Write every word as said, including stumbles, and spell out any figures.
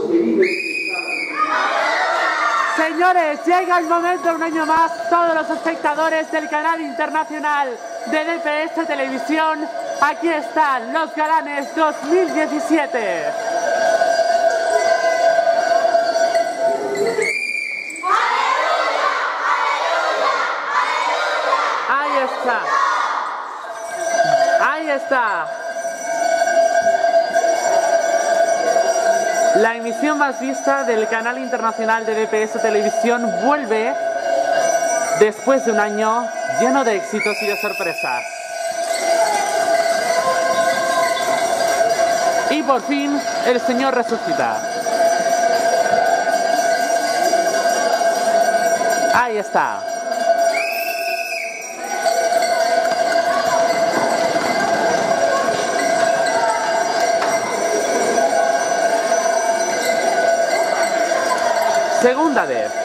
Señores, llega el momento, un año más, todos los espectadores del canal internacional de D P S Televisión, aquí están los galanes dos mil diecisiete. Ahí está. Ahí está. La emisión más vista del canal internacional de D P S Televisión vuelve después de un año lleno de éxitos y de sorpresas. Y por fin el Señor resucita. Ahí está. Segunda vez.